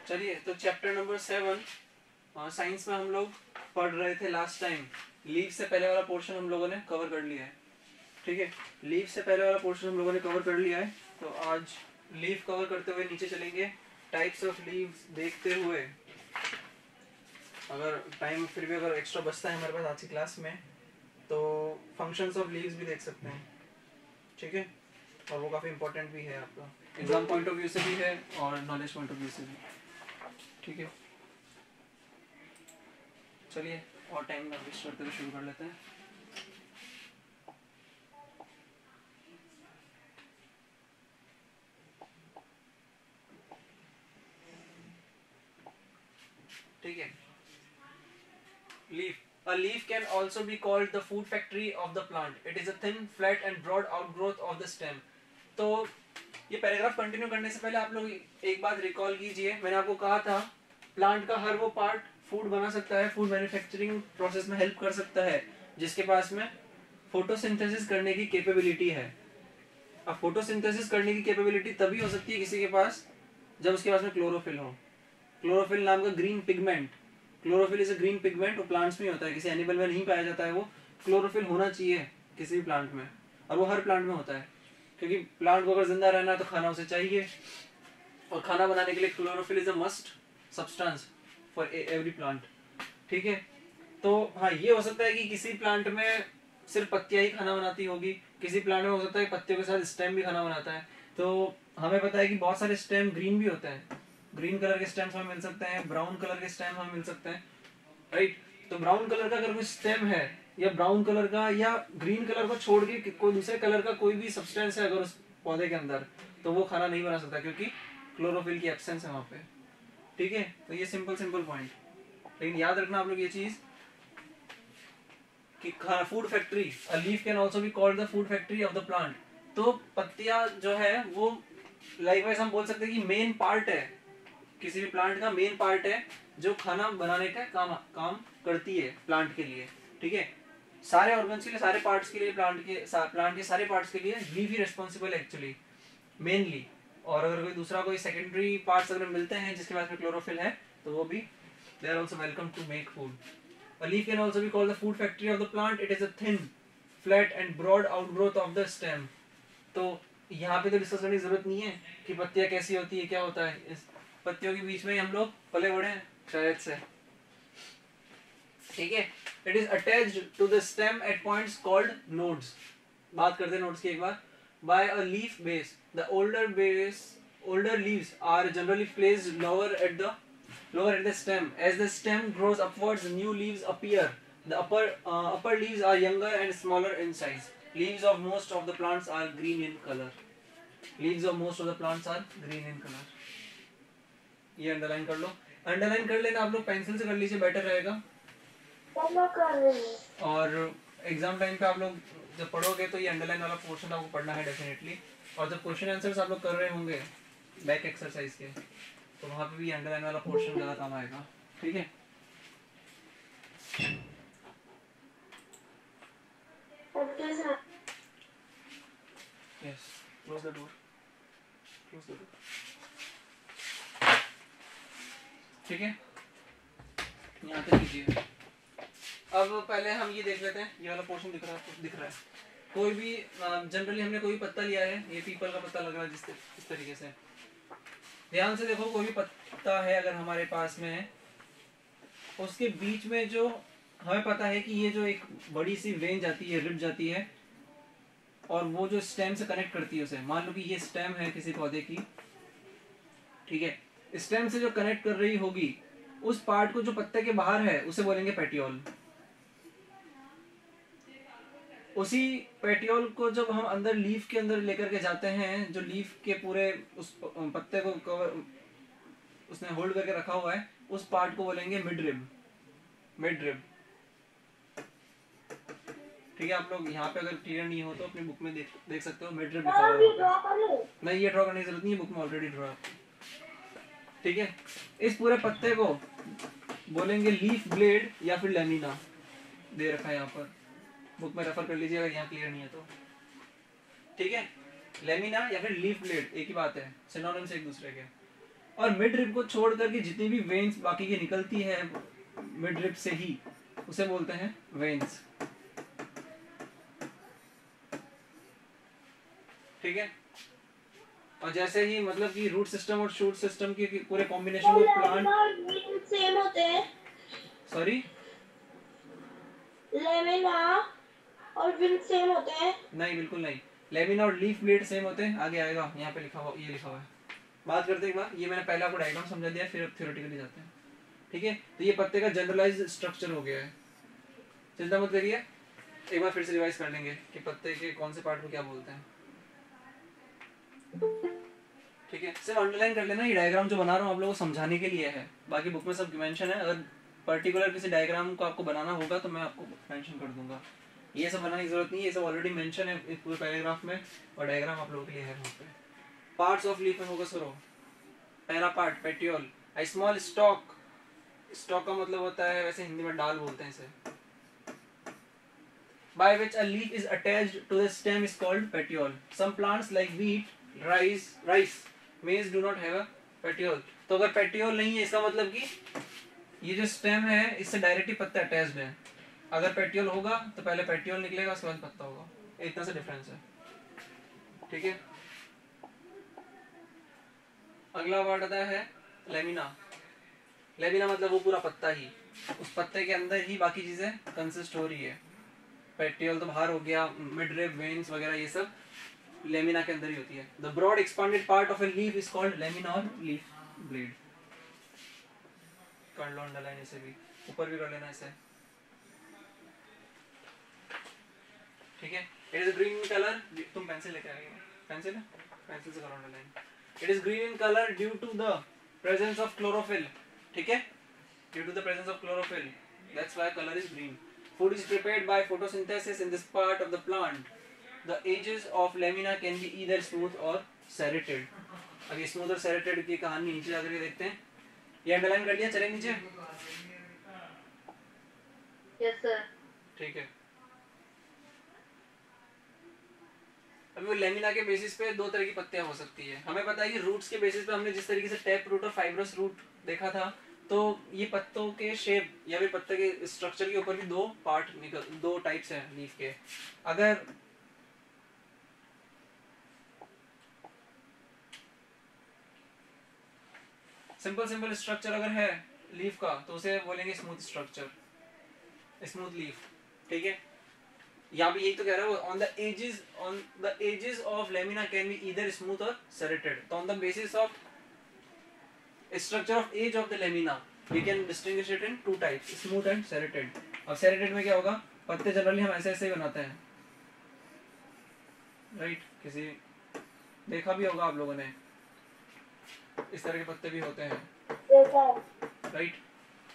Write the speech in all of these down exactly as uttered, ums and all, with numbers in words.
चलिए, तो chapter number seven science में हम लोग पढ़ रहे थे लास्ट टाइम। लीव से पहले वाला पोर्शन हम लोगों ने कवर कर लिया है। ठीक है, लीव से पहले वाला पोर्शन हम लोगों ने कवर कर लिया है। तो आज लीव कवर करते हुए नीचे चलेंगे, टाइप्स ऑफ लीव्स देखते हुए। अगर टाइम फिर भी अगर एक्स्ट्रा बचता है हमारे पास आज की क्लास में, तो फंक्शंस ऑफ लीव्स भी देख सकते हैं। ठीक है, और वो काफ़ी इंपॉर्टेंट भी है, आपका एग्जाम पॉइंट ऑफ व्यू से भी है और नॉलेज पॉइंट ऑफ व्यू से भी। ठीक है, चलिए और टाइम ना वेस्ट करते हुए शुरू कर लेते हैं। ठीक है, leaf. A leaf can also be called the food factory of the plant. It is a thin, flat and broad outgrowth of the stem. तो ये पैराग्राफ कंटिन्यू करने से पहले आप लोग एक बात रिकॉल कीजिए। मैंने आपको कहा था प्लांट का हर वो पार्ट फूड बना सकता है, फूड मैन्युफैक्चरिंग प्रोसेस में हेल्प कर सकता है जिसके पास में फोटोसिंथेसिस करने की कैपेबिलिटी है। अब फोटोसिंथेसिस करने की कैपेबिलिटी तभी हो सकती है किसी के पास जब उसके पास में क्लोरोफिल हो। क्लोरोफिल नाम का green pigment, chlorophyll is a green pigment, वो प्लांट्स में होता है, किसी एनिमल में नहीं पाया जाता है। वो क्लोरोफिल होना चाहिए किसी भी प्लांट में, और वो हर प्लांट में होता है, क्योंकि प्लांट को अगर जिंदा रहना है तो खाना उसे चाहिए, और खाना बनाने के लिए chlorophyll is a must substance for every plant. ठीक है, तो हाँ, ये हो सकता है कि किसी प्लांट में सिर्फ पत्तियां ही खाना बनाती होगी, किसी प्लांट में हो सकता है पत्तियों के साथ स्टेम भी खाना बनाता है। तो हमें पता है कि बहुत सारे स्टेम ग्रीन भी होते हैं, ग्रीन कलर के स्टेम्स हमें मिल सकते हैं, ब्राउन कलर के स्टेम हमें मिल सकते हैं, राइट। तो ब्राउन कलर का अगर कोई स्टेम है, या ब्राउन कलर का या ग्रीन कलर को छोड़ के कोई दूसरे कलर का कोई भी सब्सटेंस है अगर उस पौधे के अंदर, तो वो खाना नहीं बना सकता क्योंकि क्लोरोफिल की एब्सेंस है वहां पे। ठीक है, तो ये सिंपल सिंपल पॉइंट, लेकिन याद रखना आप लोग ये चीज कि food factory, a leaf can also be called the food factory of the plant. तो पत्तियां जो है वो लाइकवाइज हम बोल सकते हैं कि मेन पार्ट है, किसी भी प्लांट का मेन पार्ट है जो खाना बनाने का काम काम करती है प्लांट के लिए। ठीक है, सारे ऑर्गन्स के लिए, सारे पार्ट्स के लिए, प्लांट के प्लांट के सारे पार्ट्स के लिए लीफ ही रिस्पॉन्सिबल है एक्चुअली, मेनली। और अगर कोई दूसरा कोई सेकेंडरी पार्ट्स अगर मिलते हैं जिसके पास में क्लोरोफिल है, तो वो भी they are also welcome to make food. A leaf can also be called the food factory of the plant. It is a thin, flat and broad outgrowth of the stem. तो यहाँ पे तो discuss करने की जरूरत नहीं है कि पत्तियां कैसी होती है, क्या होता है। इस पत्तियों के बीच में हम लोग पले बड़े हैं शायद से। ठीक है, it is attached to the stem at points called nodes. बात करते हैं नोड्स की एक बार। By a leaf base, the older base older leaves are generally placed lower at the lower at the stem. As the stem grows upwards, new leaves appear. The upper uh, upper leaves are younger and smaller in size. Leaves of most of the plants are green in color. Leaves of most of the plants are green in color. ये underline कर लो, underline कर लेना आप लोग, pencil से कर लीजिए, बेटर रहेगा। और एग्जाम टाइम पे आप लोग जब पढ़ोगे तो ये अंडरलाइन वाला पोर्शन आपको पढ़ना है डेफिनेटली। और जब क्वेश्चन आंसर्स आप लोग कर रहे होंगे बैक एक्सरसाइज के, तो वहां पे भी अंडरलाइन वाला पोर्शन ज्यादा काम आएगा। ठीक है, yes, close the door, close the door. ठीक है, यहाँ तक कीजिए। अब पहले हम ये देख लेते हैं, ये वाला पोर्शन दिख रहा है, दिख रहा है कोई भी जनरली हमने कोई पत्ता लिया है, ये पीपल का पत्ता लग रहा है जिस इस तरीके से। ध्यान से देखो, कोई भी पत्ता है अगर हमारे पास में है, उसके बीच में जो हमें पता है कि ये जो एक बड़ी सी वेन जाती है, रिब जाती है, और वो जो स्टेम से कनेक्ट करती है उसे, मान लो कि ये स्टेम है किसी पौधे की। ठीक है, स्टेम से जो कनेक्ट कर रही होगी उस पार्ट को जो पत्ते के बाहर है उसे बोलेंगे पेटियोल। उसी पेटियोल को जब हम अंदर लीफ के अंदर लेकर के जाते हैं, जो लीफ के पूरे उस पत्ते को कवर उसने होल्ड करके रखा हुआ है, उस पार्ट को बोलेंगे मिड रिब, मिड रिब। ठीक है, आप लोग यहाँ पे अगर क्लियर नहीं हो तो अपनी बुक में देख देख सकते हो, मिड रिब लिखा हुआ है। नहीं, ये ड्रॉ करने की जरूरत नहीं है, बुक में ऑलरेडी ड्रॉ है। ठीक है, इस पूरे पत्ते को बोलेंगे लीफ ब्लेड या फिर लेमिना, दे रखा है यहाँ पर, बुक में रेफर कर लीजिए अगर यहाँ क्लियर नहीं है तो। ठीक है, लेमिना या फिर लीफ ब्लेड एक ही बात है, सिनोनिम्स एक दूसरे के। और मिड रिब को छोड़ करके जितनी भी वेन्स बाकी की निकलती है मिड रिब से ही, उसे बोलते हैं वेन्स। ठीक है। और जैसे ही मतलब कि रूट सिस्टम और शूट सिस्टम के पूरे कॉम्बिनेशन को प्लांट सेम होते हैं। सॉरी, लेमिना और विंड सेम होते हैं? नहीं बिल्कुल नहीं, लेमिना और लीफ ब्लेड सेम होते हैं। आगे आएगा, यहाँ पे लिखा हुआ, ये लिखा हुआ है। बात करते हैं एक बार, ये मैंने पहले आपको डायग्राम समझा दिया, फिर थ्योरेटिकली जाते हैं। ठीक है, तो ये पत्ते का जनरलाइज स्ट्रक्चर हो गया है, चिंता मत करिए। एक बार फिर से रिवाइज कर लेंगे कि पत्ते के कौन से पार्ट को क्या बोलते हैं। ठीक है, सिर्फ अंडरलाइन कर लेना, ये डायग्राम जो बना रहा हूँ आप लोगों को समझाने के लिए है, बाकी बुक में सब मेंशन है। अगर पर्टिकुलर किसी डायग्राम को आपको बनाना होगा तो मैं आपको मेंशन कर दूंगा। ये सब बनाने की जरूरत नहीं है, ये सब ऑलरेडी मेंशन है इस पूरे पैराग्राफ में, और डायग्राम आप लोगों के लिए है वहाँ पे। पार्ट्स ऑफ लीफ में फोकस करो। पहला part petiole, a small stalk. Stalk का मतलब होता है, वैसे हिंदी में डाल बोलते हैं इसे, by which a leaf is attached to the stem is called petiole. Some plants like wheat, rice, rice, maize do not have a petiole. तो अगर petiole नहीं है इसका मतलब कि ये जो स्टेम है इससे डायरेक्टली पत्ता अटैच्ड है। अगर petiole होगा तो पहले petiole निकलेगा, उसके बाद पत्ता होगा, इतना सा डिफरेंस है। ठीक है, अगला वर्ड आता है लेमिना। लेमिना मतलब वो पूरा पत्ता ही, उस पत्ते के अंदर ही बाकी चीजें कंसिस्ट हो रही है। पेटियोल तो बाहर हो गया, मिडरिब, वेन्स वगैरह ये सब लेमिना के अंदर ही होती है। The broad expanded part of a leaf is called lamina और लीफ ब्लेड। कर लो अंडरलाइन, इसे भी ऊपर भी कर लेना इसे। ठीक है, it is green in colour, तुम पेंसिल लेके आए हो, पेंसिल है, पेंसिल से करो underline. It is green in colour due to the presence of chlorophyll. ठीक है, due to the presence of chlorophyll, that's why colour is green. Food is prepared by photosynthesis in this part of the plant. The edges of lamina can be either smooth or serrated. अब ये smooth और serrated की कहानी नीचे जाकर देखते हैं। ये अंडरलाइन कर लिया, चले नीचे। Yes sir. ठीक है, अभी वो लेमिना के बेसिस पे दो तरह की पत्तियां हो सकती है। हमें पता है कि रूट्स के बेसिस पे हमने जिस तरीके से टैप रूट और फाइब्रस रूट देखा था, तो ये पत्तों के शेप या फिर पत्ते के स्ट्रक्चर के ऊपर भी दो पार्ट निकल, दो टाइप्स हैं लीफ के। अगर सिंपल सिंपल स्ट्रक्चर अगर है लीफ का तो उसे बोलेंगे स्मूथ स्ट्रक्चर, स्मूथ लीफ। ठीक है, यहाँ भी यही तो कह रहा है, on the edges on the edges of lamina can be either smooth और सेरेटेड। तो on the basis of structure of edge of the lamina we can distinguish it in two types, smooth and serrated. अब serrated में क्या होगा, पत्ते generally हम ऐसे ऐसे ही बनाते हैं, राइट right? किसी देखा भी होगा आप लोगों ने, इस तरह के पत्ते भी होते हैं, राइट right?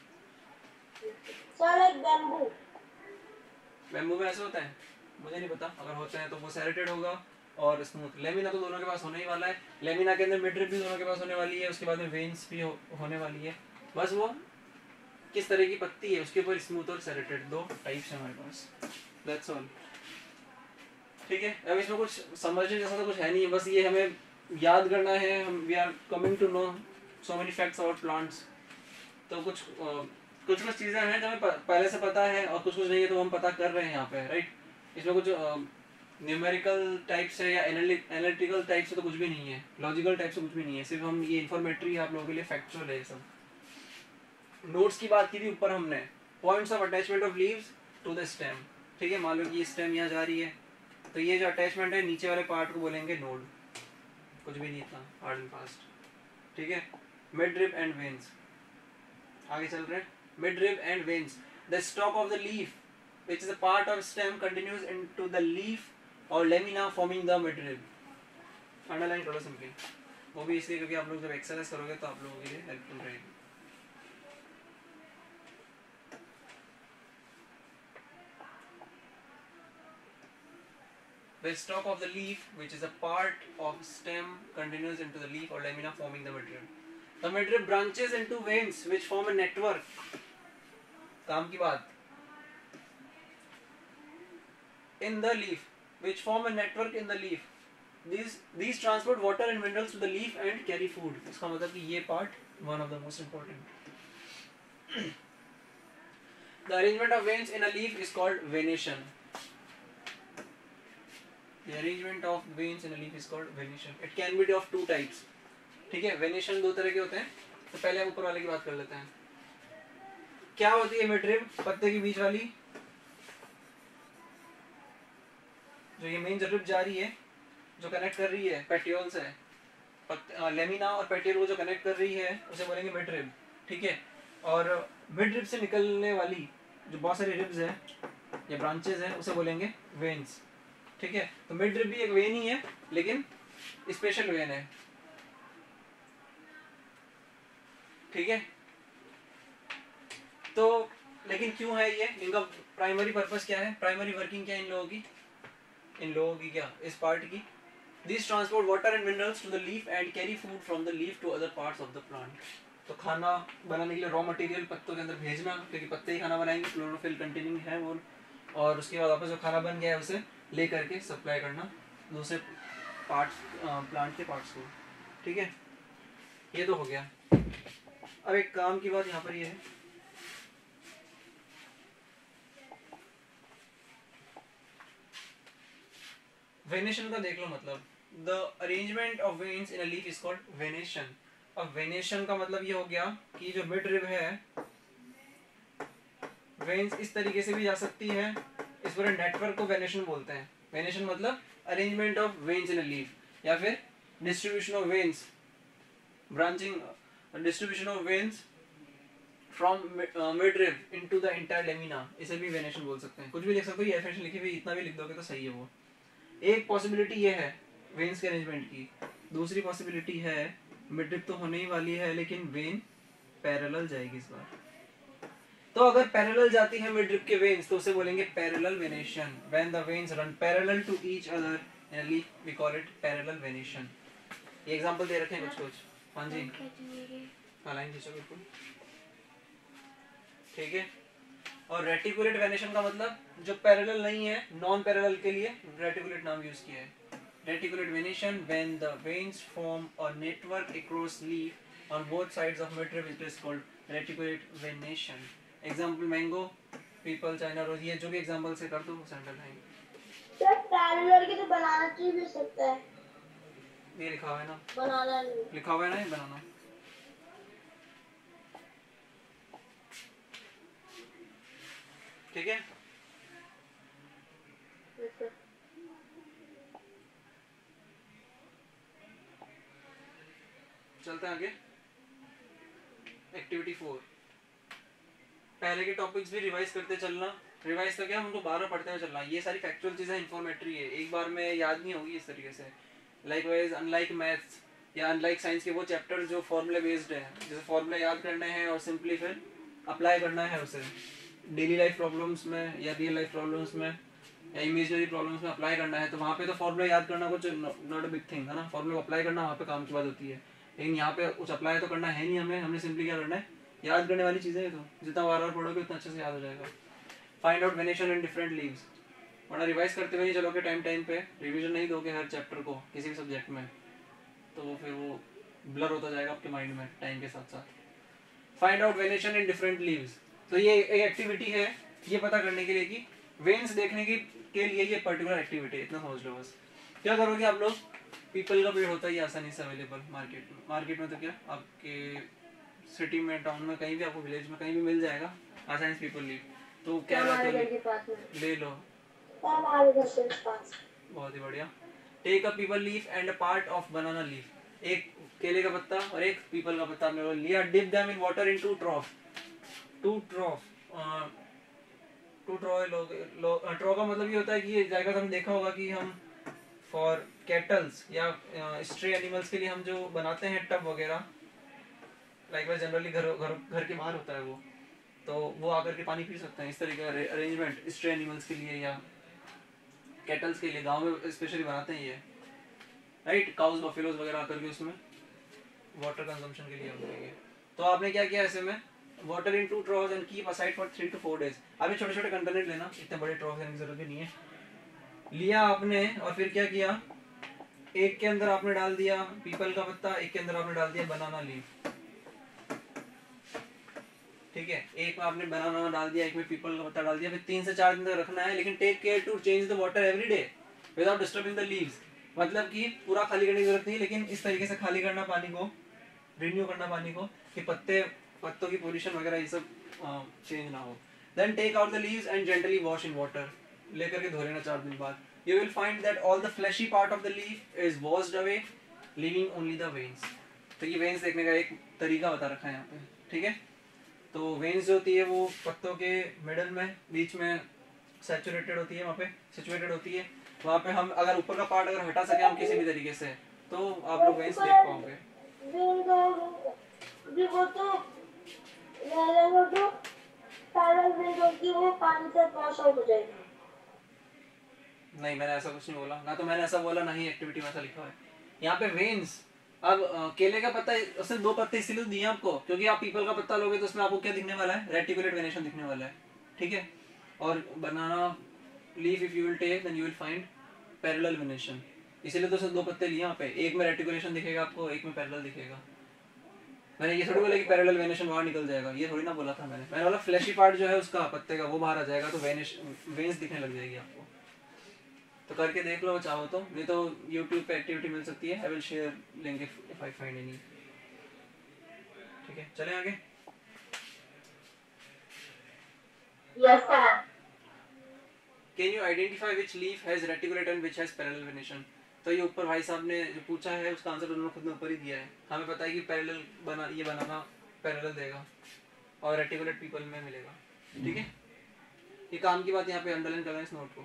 बैम्बू बैम्बू में ऐसे होते हैं, मुझे नहीं पता, अगर होते हैं तो वो सेरेटेड होगा और स्मूथ। लेमिना तो दोनों के पास होने ही वाला है, लेमिना के अंदर मिडरिब भी दोनों के पास होने वाली है, उसके बाद में वेन्स भी हो, होने वाली है। बस वो किस तरह की पत्ती है उसके ऊपर स्मूथ और सेरेटेड दो टाइप्स हैं हमारे पास, दैट्स ऑल। ठीक है, अब इसमें कुछ समझने जैसा तो कुछ है नहीं है, बस ये हमें याद करना है। हम we are coming to know so many facts about plants. तो कुछ uh, कुछ कुछ चीज़ें हैं जो हमें पहले से पता है और कुछ कुछ नहीं है तो हम पता कर रहे हैं यहाँ पे, राइट। इसमें कुछ न्यूमेरिकल टाइप से या एनालिटिकल टाइप से तो कुछ भी नहीं है, लॉजिकल टाइप से कुछ भी नहीं है, सिर्फ हम ये इन्फॉर्मेटरी आप लोगों के लिए फैक्चुअल है ये सब। नोट्स की बात की थी ऊपर हमने, points of attachment of leaves to the stem. ठीक है, मान लो कि ये स्टेम यहाँ जा रही है, तो ये जो अटैचमेंट है नीचे वाले पार्ट को बोलेंगे नोड, कुछ भी नहीं इतना हार्ड एंड फास्ट। ठीक है, मिडरिब एंड वेन्स, आगे चल रहे हैं। Midrib and veins, the stalk of the leaf which is a part of stem continues into the leaf or lamina forming the midrib. Underline करो सिंपली, वो भी इसलिए क्योंकि आप लोग जब एक्सरसाइज करोगे तो आप लोगों के लिए हेल्पफुल रहेगी। The stalk of the leaf, which is a part of stem, continues into the leaf or lamina forming the midrib. The midrib branches into veins which form a network. काम की बात, in the leaf which form a network in the leaf, these these transport water and minerals to the leaf and carry food. इसका मतलब कि ये part one of the most important. The arrangement of veins in a leaf is called venation. The arrangement of veins in a leaf is called venation. It can be of two types. ठीक है, venation दो तरह के होते हैं. तो पहले हम ऊपर वाले की बात कर लेते हैं. क्या होती है मिडरिब, पत्ते के बीच वाली, जो ये मेन रिब जा रही है, जो कनेक्ट कर रही है पेटियोल से, लेमिना और पेटियोल को जो कनेक्ट कर रही है उसे बोलेंगे मिड रिब. ठीक है, और मिड रिब से निकलने वाली जो बहुत सारी रिब्स हैं या ब्रांचेस हैं उसे बोलेंगे वेन्स. ठीक है, तो मिड रिब भी एक वेन ही है लेकिन स्पेशल वेन है. ठीक है, तो लेकिन क्यों है ये, इनका प्राइमरी पर्पस क्या है, प्राइमरी वर्किंग क्या है इन लोगों की, इन लोगों की क्या, इस पार्ट की. These transport water and minerals to the leaf and carry food from the leaf to other parts of the plant. तो खाना बनाने के लिए रॉ मटेरियल पत्तों के अंदर भेजना, क्योंकि पत्ते ही खाना बनाएंगे, क्लोरोफिल कंटेनिंग है वो, और उसके बाद वापस जो खाना बन गया है उसे ले करके सप्लाई करना दूसरे पार्ट्स, प्लांट के पार्ट्स को. ठीक है, ये तो हो गया. अब एक काम की बात यहाँ पर ये है, वेनेशन का देख लो. मतलब the arrangement of veins in a leaf is called venation. अब वेनेशन का मतलब ये हो गया कि जो मिड रिब है, वेन्स इस तरीके से भी जा सकती है, इस पूरे नेटवर्क को वेनेशन बोलते हैं. वेनेशन मतलब arrangement of veins in a leaf, या फिर distribution of veins, branching, distribution of veins from mid rib into the entire lamina, इसे भी वेनेशन बोल सकते हैं. कुछ भी लिख सकते हो, ये एफिशिएंट लिखी हुई इतना भी लिख दोगे तो सही है. वो एक पॉसिबिलिटी ये है वेन्स के अरेंजमेंट की. दूसरी पॉसिबिलिटी है मिडरिब तो होने ही वाली है लेकिन वेन पैरेलल जाएगी इस बार. तो अगर पैरेलल जाती है मिडरिब के वेन्स तो उसे बोलेंगे parallel venation. When the veins run parallel to each other in a leaf we call it parallel venation. ये एग्जांपल दे रखे हैं कुछ कुछ. हाँ जी, हाँ लाइन खींचो बिल्कुल. ठीक है, और रेटिकुलेट वेनेशन का मतलब जो पैरेलल नहीं है, नॉन पैरेलल के लिए रेटिकुलेट नाम यूज किया है. Reticulate venation when the veins form a network across leaf on both sides of midrib it is called reticulate venation. Example mango, peepal, China rose, ये जो भी एग्जांपल से कर दो वो सैंडल है. सर पैरेलल की तो बनाना ट्री भी सकता है. ये लिखा हुआ है ना, बनाना नहीं लिखा हुआ है ना, ये बनाना. ठीक है, चलते हैं आगे. Activity four. पहले के टॉपिक्स भी रिवाइज करते चलना. रिवाइज तो क्या, हमको बार बार पढ़ते हुए चलना. ये सारी फैक्चुअल चीजें इन्फॉर्मेटरी है, एक बार में याद नहीं होगी इस तरीके से. लाइकवाइज अनलाइक मैथ्स या अनलाइक साइंस के वो चैप्टर जो फॉर्मूले बेस्ड है, जैसे फॉर्मूले याद करने हैं और सिंपली फिर अप्लाई करना है उसे डेली लाइफ प्रॉब्लम्स में या रियल लाइफ प्रॉब्लम्स में या इमेजिनरी प्रॉब्लम्स में अप्लाई करना है, तो वहाँ पे तो फॉर्मूला याद करना कुछ नॉट अ बिग थिंग है ना. फॉर्मूला अप्लाई करना वहाँ पे काम की बात होती है, लेकिन यहाँ पे कुछ अप्लाई तो करना है नहीं हमें. हमने सिंपली क्या करना है, याद करने वाली चीज़ें हैं, तो जितना बार बार पढ़ोगे उतना अच्छे से याद हो जाएगा. Find out venation in different leaves. वरना रिवाइज करते हुए नहीं चलोगे, टाइम टाइम पे रिविजन नहीं दोगे हर चैप्टर को किसी भी सब्जेक्ट में, तो फिर वो ब्लर होता जाएगा आपके माइंड में टाइम के साथ साथ. Find out venation in different leaves. तो ये एक एक्टिविटी है ये पता करने के लिए कि वेन्स देखने की के लिए ये पर्टिकुलर एक्टिविटी है, इतना समझ लो बस. क्या करोगे आप लोग, पीपल का पेड़ होता है ये आसानी से अवेलेबल मार्केट में. मार्केट में तो क्या आपके सिटी में, टाउन में, कहीं भी आपको विलेज में कहीं भी मिल जाएगा आसानी से पीपल लीफ. तो क्या हमारे घर के पास में ले लो, हमारे घर के पास. बहुत ही बढ़िया. Take a peepal leaf and a part of banana leaf. एक केले का पत्ता और एक पीपल का पत्ता आपने लिया. Dip them in water in two trough. Two trough two ट्रॉ ट्रॉ का मतलब ये होता है कि ये जाएगा. तो हमने देखा होगा कि हम फॉर कैटल्स या स्ट्रे एनिमल्स के लिए हम जो बनाते हैं टब वगैरह, लाइक वाइज जनरली घर घर घर के बाहर होता है वो, तो वो आकर के पानी पी सकते हैं. इस तरीके का अरेंजमेंट स्ट्रे एनिमल्स के लिए या कैटल्स के लिए गांव में स्पेशली बनाते हैं ये, राइट. काउज बफेलोज वगैरह आकर के उसमें वाटर कंजम्पशन के लिए होते हैं. तो आपने क्या किया ऐसे में, water in two troughs and keep aside for three to four days. अभी छोटे छोटे कंटेनर लेना, इतने बड़े ट्रॉज लेने की जरूरत भी नहीं है. लिया आपने और फिर क्या किया, एक के अंदर आपने डाल दिया पीपल का पत्ता, एक के अंदर आपने डाल दिया बनाना लीफ, ठीक है। एक में आपने बनाना डाल दिया, एक में पीपल का पत्ता डाल दिया, फिर तीन से चार दिन तक रखना है, लेकिन take care to change the water every day without disturbing the leaves. मतलब कि पूरा खाली करने की जरूरत नहीं, लेकिन इस तरीके से खाली करना पानी को, रिन्यू करना पानी को, कि पत्ते पत्तों की पोजीशन वगैरह ये सब चेंज ना हो। Then take out the leaves and gently wash in water, लेकर के धो लेना चार दिन बाद। You will find that all the fleshy part of the leaf is washed away, leaving only the veins. तो ये वेन्स देखने का एक तरीका बता रखा है यहाँ पे, ठीक है। तो वेन्स जो होती है वो पत्तों के मिडल में, बीच में सैचुरेटेड होती है, वहाँ पे सिचुएटेड होती है। वहाँ पे हम अगर ऊपर का पार्ट अगर हटा सके हम किसी भी तरीके से, तो आप लोग वेन्स देख पाओगे। वो तो तो पैरल वेन्स होती वो पानी से वॉश आउट हो जाएगी। नहीं, मैंने ऐसा कुछ नहीं बोला, ना तो मैंने ऐसा बोला, ना ही एक्टिविटी में ऐसा लिखा है। यहाँ पे वेन्स, अब केले का पत्ता, उसने दो पत्ते इसीलिए दिए आपको क्योंकि आप पीपल का पत्ता लोगे तो उसमें आपको क्या दिखने वाला है, रेटिकुलेट वेनेशन दिखने वाला है, ठीक है। और banana leaf if you will take then you will find parallel venation, इसीलिए तो उसने दो पत्ते लिए यहाँ पे, एक में रेटिकुलेशन दिखेगा आपको, एक में पैरेलल दिखेगा। मैंने ये थोड़ी बोला कि पैरेलल वेनेशन बाहर निकल जाएगा, ये थोड़ी ना बोला था मैंने। मैंने बोला फ्लैशी पार्ट जो है उसका पत्ते का वो बाहर आ जाएगा, तो वेनिश वेन्स दिखने लग जाएगी आपको। तो करके देख लो चाहो तो, नहीं तो YouTube पे एक्टिविटी मिल सकती है, I will share link if I find any, ठीक है। चलें आगे। Yes sir. Can you identify which leaf has reticulate and which has parallel venation. तो ये ऊपर भाई साहब ने जो पूछा है उसका आंसर उन्होंने खुद ने ऊपर ही दिया है। हमें पता है कि पैरेलल बना, ये बनाना पैरेलल देगा और रेटिकुलेट पीपल में मिलेगा, ठीक है। ये काम की बात यहाँ पे अंडरलाइन करना इस नोट को,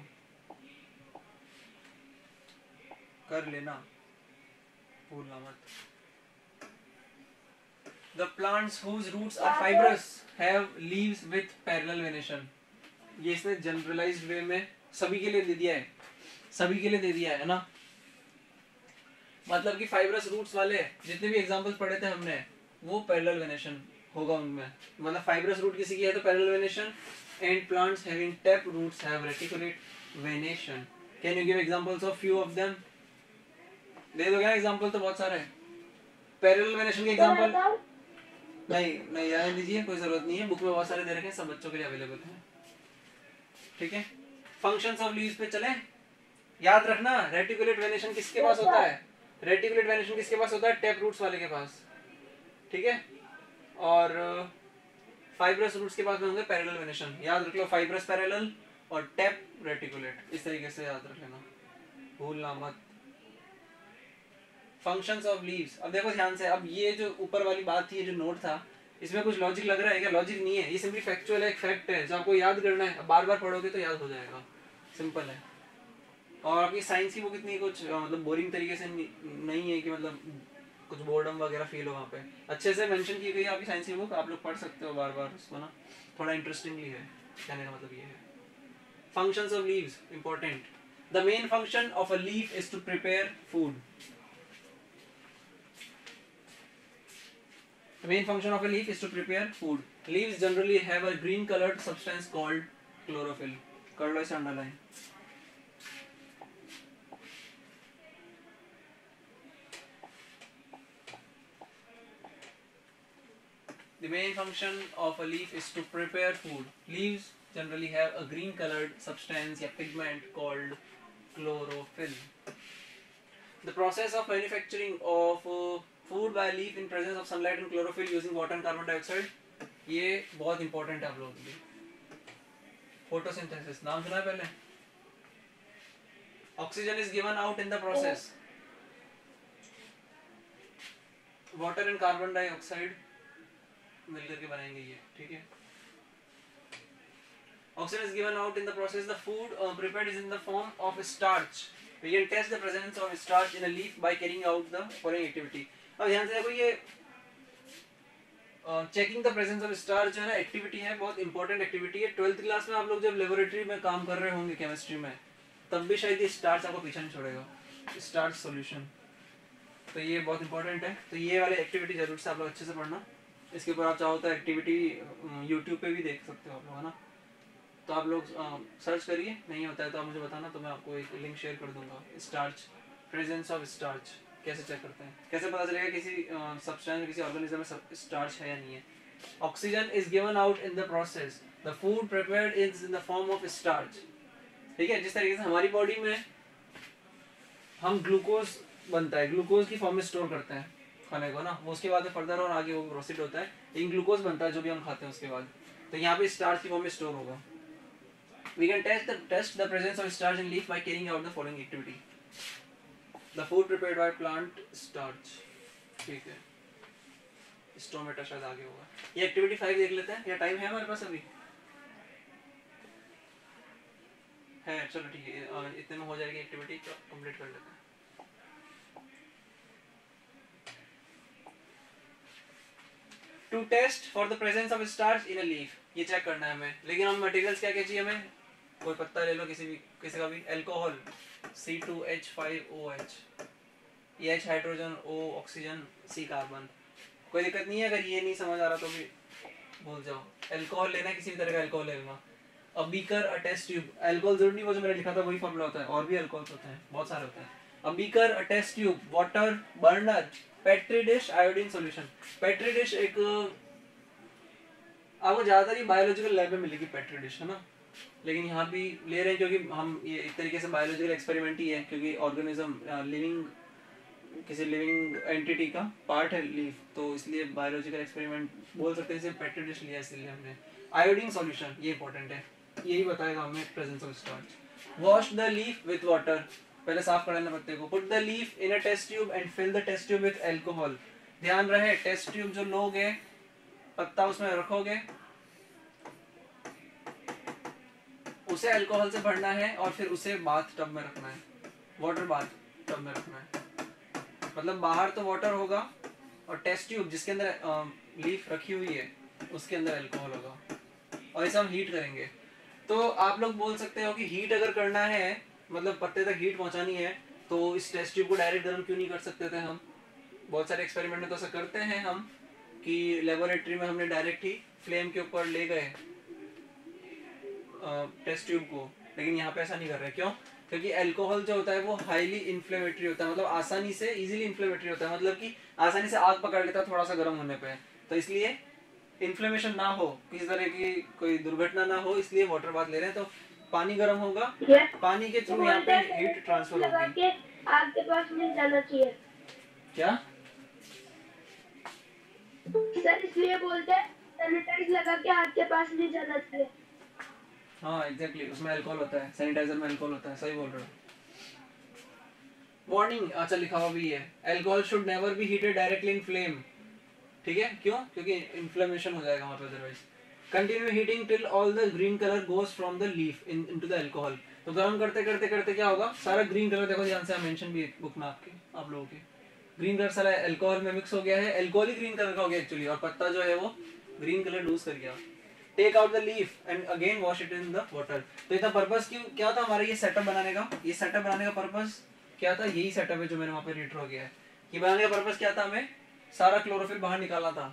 कर लेना, भूलना मत। The plants whose roots are fibrous have leaves with parallel venation। ये इसने जनरलाइज्ड वे में सभी के लिए दे दिया है, सभी के लिए दे दिया है ना। मतलब कि फाइब्रस रूट्स वाले जितने भी एग्जांपल्स पढ़े थे हमने वो पैरेलल वेनेशन होगा उनमें। मतलब फाइब्रस रूट किसी की है तो parallel venation, and plants having tap roots have reticulate venation. Can you give examples of few of them. दे दोगे ना एग्जांपल तो बहुत सारे। पैरेलल वेनेशन के एग्जांपल नहीं नहीं रहने दीजिए, कोई जरूरत नहीं है, बुक में बहुत सारे दे रखे हैं, सब बच्चों के लिए अवेलेबल हैं, ठीक है। फंक्शंस ऑफ लीव्स पे चले। याद रखना रेटिकुलेट वेनेशन किसके पास होता है, रेटिकुलेट वेनेशन किसके पास होता है, टैप रूट्स वाले के पास, ठीक है। और फाइब्रस रूट्स के पास में होंगे पैरेलल वेनेशन। याद रख लो, फाइब्रस पैरेलल और टैप रेटिकुलेट, इस तरीके से याद रख लेना, भूलना मत। फंक्शंस ऑफ लीव्स, अब देखो ध्यान से, अब ये जो ऊपर वाली बात थी, ये जो नोट था, इसमें कुछ लॉजिक लग रहा है क्या? लॉजिक नहीं है, ये सिंपली फैक्चुअल है, एक फैक्ट है जो आपको याद करना है, बार बार पढ़ोगे तो याद हो जाएगा, सिंपल है। और आपकी साइंस की बुक इतनी कुछ मतलब बोरिंग तरीके से नहीं है कि मतलब कुछ बोर्डम वगैरह फील हो, वहाँ पे अच्छे से मेंशन की गई है आपकी साइंस की बुक, आप लोग पढ़ सकते हो बार बार उसको ना, थोड़ा इंटरेस्टिंगली है, कहने का मतलब ये है। Functions of leaves important. The main function of a leaf is to prepare food. The main function of a leaf is to prepare food. Leaves generally have a green colored substance called chlorophyll. कर लो इसे underline. The main function of a leaf is to prepare food. Leaves generally have a green colored substance या pigment called chlorophyll. The process of manufacturing of uh, food by leaf in presence of sunlight and chlorophyll using water and carbon dioxide, ये बहुत important है आप लोगों के लिए। Photosynthesis नाम सुना है पहले? Oxygen is given out in the process, water and carbon dioxide मिलकर के बनाएंगे ये, ठीक है। Oxygen is given out in the process, the food prepared is in the form of starch. We can test the presence of starch in a leaf by carrying out the following activity. अब ध्यान से देखो, ये checking the presence of starch जो है ना, activity है, बहुत इंपॉर्टेंट एक्टिविटी है। ट्वेल्थ क्लास में आप लोग जब लेबोरेटरी में काम कर रहे होंगे केमिस्ट्री में, तब भी शायद ये स्टार्च आपको पीछे नहीं छोड़ेगा, स्टार्च सॉल्यूशन। तो ये बहुत इंपॉर्टेंट है, तो ये वाली एक्टिविटी जरूर से आप लोग अच्छे से पढ़ना। इसके ऊपर आप चाहो तो एक्टिविटी यूट्यूब पे भी देख सकते हो आप लोग, है ना। तो आप लोग सर्च करिए, नहीं होता है तो आप मुझे बताना, तो मैं आपको एक लिंक शेयर कर दूंगा स्टार्च प्रेजेंस ऑफ स्टार्च कैसे चेक करते हैं, कैसे पता चलेगा किसी सब्सटेंस किसी ऑर्गेनिज्म में स्टार्च है या नहीं है? Oxygen is given out in the process, the food prepared is in the form of starch. ठीक है, जिस तरीके से हमारी बॉडी में हम ग्लूकोज बनता है, ग्लूकोज की फॉर्म में स्टोर करते हैं खाने को ना, वो उसके बाद फर्दर और आगे वो प्रोसीड होता है, इन ग्लूकोज बनता है जो भी हम खाते हैं उसके बाद, तो यहाँ पे स्टार्च की फॉर्म में स्टोर होगा। We can test the test the presence of starch in leaf by carrying out the following activity. The food prepared by plant starch. ठीक है, स्टोमेटा शायद आगे होगा। ये एक्टिविटी फाइव देख लेते हैं, या टाइम है हमारे पास अभी? है, चलो ठीक है, इतने में हो जाएगी एक्टिविटी, तो कंप्लीट कर लेते हैं। To test for the presence of starch in a leaf, ये चेक करना है हमें, लेकिन हम मटेरियल्स क्या क्या चाहिए हमें? कोई पत्ता ले लो, किसी भी किसी का भी, alcohol C two H five O H, ये H hydrogen, O oxygen, C carbon. कोई दिक्कत नहीं है, अगर ये नहीं समझ आ रहा तो भी भूल जाओ। अल्कोहल लेना है, किसी भी तरह का अल्कोहल लेना। A beaker, a test tube, alcohol जरूरी नहीं वो जो मैंने लिखा था वही फॉर्मूला होता है, और भी अल्कोहल होते हैं, बहुत सारे होते हैं। A beaker, a test tube, water, burner, petri dish, iodine solution. Petri dish एक आपको ज्यादातर ये बायोलॉजिकल लैब में मिलेगी पेट्री डिश, है ना, लेकिन यहाँ भी ले रहे हैं क्योंकि हम ये एक तरीके से बायोलॉजिकल एक्सपेरिमेंट ही है, क्योंकि ऑर्गेनिज्म लिविंग किसी लिविंग एंटिटी का पार्ट है लीफ, तो इसलिए बायोलॉजिकल एक्सपेरिमेंट बोल सकते हैं, इसे पेट्री डिश लिया इसलिए हमने। आयोडीन सॉल्यूशन ये इंपॉर्टेंट है, यही बताएगा हमें presence of starch. Wash the leaf with water, पहले साफ कर लेना पत्ते को। Put the leaf in a test tube and fill the test tube with alcohol. ध्यान रहे, टेस्ट ट्यूब जो लोगे, पत्ता उसमें रखोगे, उसे अल्कोहल से भरना है और फिर उसे बाथ टब में रखना है, वाटर बाथ टब में रखना है। मतलब बाहर तो वाटर होगा और टेस्ट ट्यूब जिसके अंदर लीफ रखी हुई है उसके अंदर अल्कोहल होगा, और इसे हम हीट करेंगे। तो आप लोग बोल सकते हो कि हीट अगर करना है, मतलब पत्ते तक हीट पहुंचानी है, तो इस टेस्ट ट्यूब को डायरेक्ट गर्म क्यों नहीं कर सकते थे हम? बहुत सारे एक्सपेरिमेंट में तो ऐसा करते हैं हम कि लेबोरेटरी में हमने डायरेक्ट ही फ्लेम के ऊपर ले गए टेस्ट ट्यूब को, लेकिन यहाँ पे ऐसा नहीं कर रहे। क्यों? क्योंकि अल्कोहल जो होता है वो हाईली इन्फ्लेमेटरी होता है, मतलब आसानी से इजीली इन्फ्लेमेटरी होता है, मतलब कि आसानी से आग पकड़ लेता है थोड़ा सा गर्म होने पे, तो इसलिए इन्फ्लेमेशन ना हो, किसी तरह की कोई दुर्घटना ना हो, इसलिए वाटर बाथ ले रहे हैं। तो पानी गर्म होगा, पानी के थ्रू यहाँ पे हीट ट्रांसफर होगी। आग के पास नहीं जाना चाहिए क्या सर? इसलिए बोलते हैं सैनिटाइज लगा के आग के पास नहीं जाना चाहिए। हाँ एग्जैक्टली exactly, उसमें अल्कोहल होता है, सैनिटाइजर में अल्कोहल होता है, सही बोल रहे हो। वार्निंग, अच्छा लिखा हुआ भी है, alcohol should never be heated directly in flame. ठीक है, क्यों? क्योंकि इन्फ्लेमेशन हो जाएगा वहां पे otherwise. Continue heating till all the green colour goes from the leaf in into the alcohol. तो गर्म करते करते करते क्या होगा, सारा ग्रीन कलर, देखो ध्यान से मेंशन भी है बुक में आपके, आप लोगों के, ग्रीन कलर सारा अल्कोहल में मिक्स हो गया है, अल्कोहल ही ग्रीन कलर का हो गया एक्चुअली, और पत्ता जो है वो ग्रीन कलर लूज कर गया। Take out the leaf and again wash it in the water. तो इसका पर्पस क्यों क्या था हमारा ये सेटअप बनाने का? ये सेटअप बनाने का पर्पस क्या था? यही सेटअप है जो मैंने वहां पे रिटर हो गया है। ये बनाने का पर्पस क्या था? हमें सारा क्लोरोफिल बाहर निकालना था,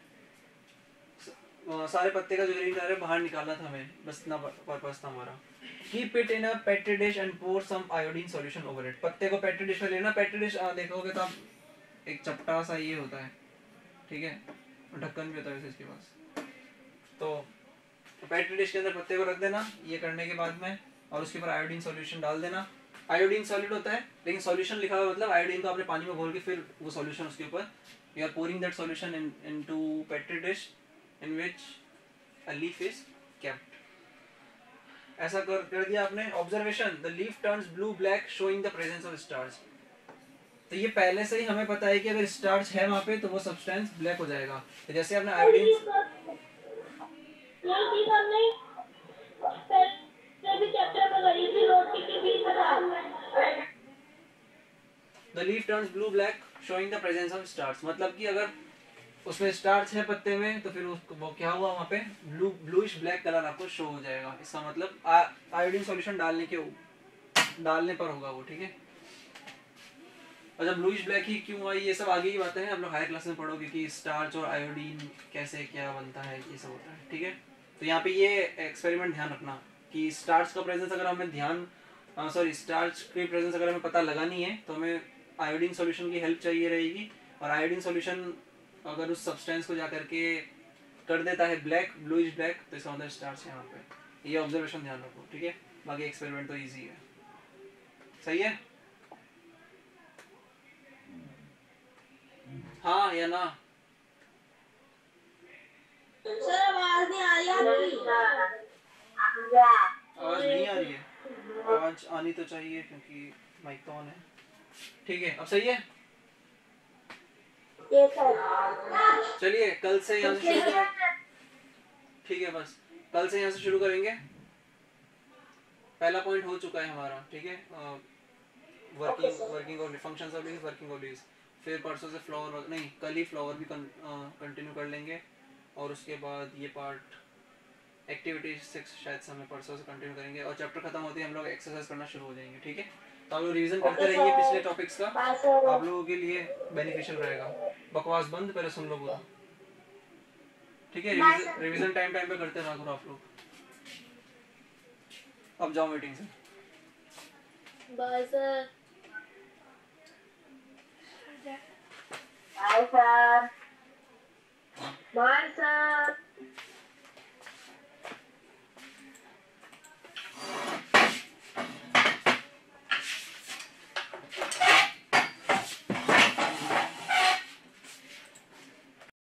सारे पत्ते का जो ग्रीन कलर है बाहर निकालना था हमें, बस इतना पर्पस था हमारा। Keep it in a petri dish and pour some iodine solution over it. पत्ते को पेट्री डिश में लेना, पेट्री डिश देखोगे तो आप एक चपटा सा ये होता है, ठीक है, ढक्कन भी होता है इसके पास। तो पेट्री डिश के अंदर पत्ते को रख देना ये करने के बाद में, और उसके ऊपर आयोडीन सॉल्यूशन डाल देना। आयोडीन सॉलिड होता है, लेकिन सॉल्यूशन लिखा हुआ मतलब आयोडीन को आपने पानी में घोल के फिर वो सॉल्यूशन उसके ऊपर, you are pouring that solution in into petri dish in which a leaf is kept. ऐसा कर कर दिया आपने। Observation, the leaf turns blue black showing the presence of starch. तो ये पहले से ही हमें पता है कि अगर स्टार्च है वहां पे तो वो सब्सटेंस ब्लैक हो जाएगा। तो जैसे आपने आयोडीन नहीं हमने पहले भी चैप्टर में करी थी, रोटी के बीच में था। The leaf turns blue black showing the presence of starch। मतलब कि अगर उसमें स्टार्च है पत्ते में तो फिर उसको वो क्या हुआ वहाँ पे ब्लू ब्लूइश ब्लैक कलर आपको शो हो जाएगा। इसका मतलब आयोडीन सॉल्यूशन डालने के डालने पर होगा वो, ठीक है। और जब ब्लूइश ब्लैक ही क्यों हुआ ये सब आगे की बातें हैं, आप लोग हायर क्लास में पढ़ोगे कि स्टार्च और आयोडीन कैसे क्या बनता है, ये सब होता है, ठीक है। तो यहाँ पे ये एक्सपेरिमेंट ध्यान रखना कि स्टार्च का प्रेजेंस अगर हमें ध्यान हाँ सॉरी, स्टार्च की प्रेजेंस अगर हमें पता लगानी है तो हमें आयोडीन सॉल्यूशन की हेल्प चाहिए रहेगी, और आयोडीन सॉल्यूशन अगर उस सब्सटेंस को जाकर के कर देता है ब्लैक, ब्लूइश ब्लैक, तो इसका मतलब स्टार्च है यहाँ पे। ये ऑब्जर्वेशन ध्यान रखो, ठीक है। बाकी एक्सपेरिमेंट तो इजी है। सही है? हाँ या ना? सर आवाज नहीं आ रही आपकी। आवाज नहीं आ रही है? आवाज आनी तो चाहिए क्योंकि माइक तो ऑन है। ठीक है, अब सही है। ये सर चलिए कल से यहाँ से शुरू करें। ठीक है, बस कल से यहाँ से शुरू करेंगे। पहला पॉइंट हो चुका है हमारा, ठीक है। Working working of functions of leaves, working of leaves. फिर परसों से फ्लावर, नहीं कल ही फ्लावर भी कंटिन्यू कर लेंगे, और उसके बाद ये पार्ट एक्टिविटी सिक्स शायद से हमें परसों से कंटिन्यू करेंगे, और चैप्टर खत्म होते ही हम लोग एक्सरसाइज करना शुरू हो जाएंगे, ठीक है। तो आप लोग रिवीजन करते रहिए पिछले टॉपिक्स का, आप लोगों के लिए बेनिफिशियल रहेगा। बकवास बंद, पहले सुन लो पूरा, ठीक है। रिवीजन रिवीजन टाइम टाइम पे करते रहा करो आप लोग। अब जाओ मीटिंग से। Bye sir. Bye sir. Bye sir.